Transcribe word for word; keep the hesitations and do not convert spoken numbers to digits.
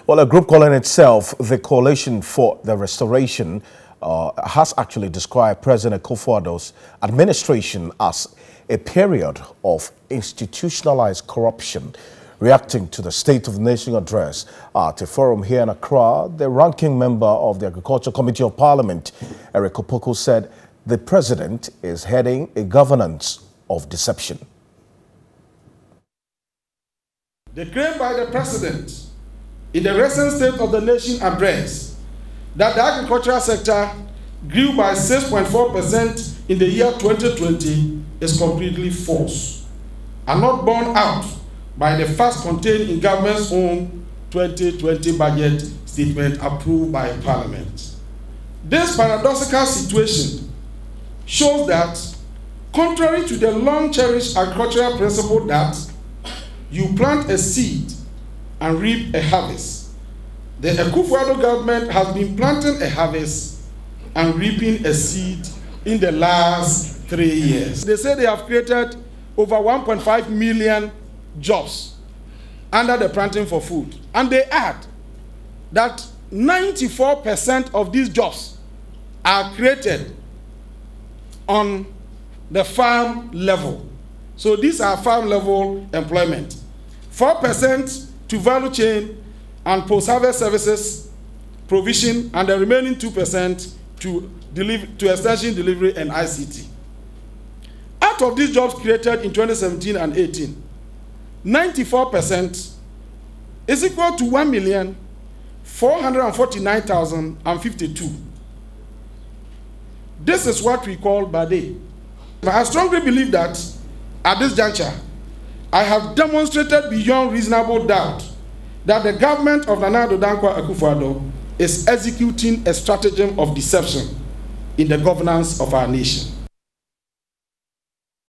Well, a group calling itself the Coalition for the Restoration uh, has actually described President Akufo-Addo's administration as a period of institutionalized corruption. Reacting to the State of the Nation address at a forum here in Accra, the ranking member of the Agriculture Committee of Parliament, Eric Opoku, said the president is heading a governance of deception. The claim by the president in the recent State of the Nation address that the agricultural sector grew by six point four percent in the year twenty twenty is completely false and not borne out by the facts contained in government's own twenty twenty budget statement approved by Parliament. This paradoxical situation shows that, contrary to the long-cherished agricultural principle that you plant a seed and reap a harvest, the Akufo-Addo government has been planting a harvest and reaping a seed in the last three years. They say they have created over one point five million jobs under the planting for food. And they add that ninety-four percent of these jobs are created on the farm level. So these are farm level employment. four percent to value chain and post-harvest services provision, and the remaining two percent to, to extension, delivery, and I C T. Out of these jobs created in twenty seventeen and eighteen, ninety-four percent is equal to one million four hundred forty-nine thousand fifty-two. This is what we call Bade. I strongly believe that at this juncture, I have demonstrated beyond reasonable doubt that the government of Nana Addo Dankwa Akufo-Addo is executing a stratagem of deception in the governance of our nation.